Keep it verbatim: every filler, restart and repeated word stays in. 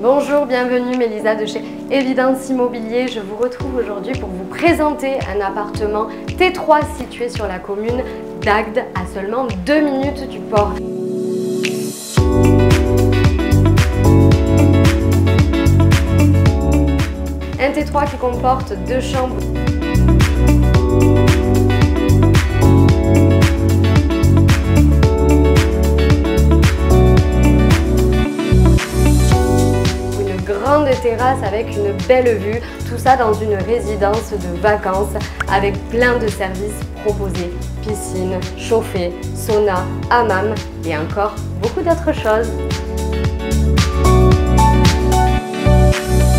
Bonjour, bienvenue, Mélisa de chez Evidence Immobilier. Je vous retrouve aujourd'hui pour vous présenter un appartement T trois situé sur la commune d'Agde à seulement deux minutes du port. Un T trois qui comporte deux chambres. Grande terrasse avec une belle vue, tout ça dans une résidence de vacances avec plein de services proposés, piscine, chauffée, sauna, hammam et encore beaucoup d'autres choses.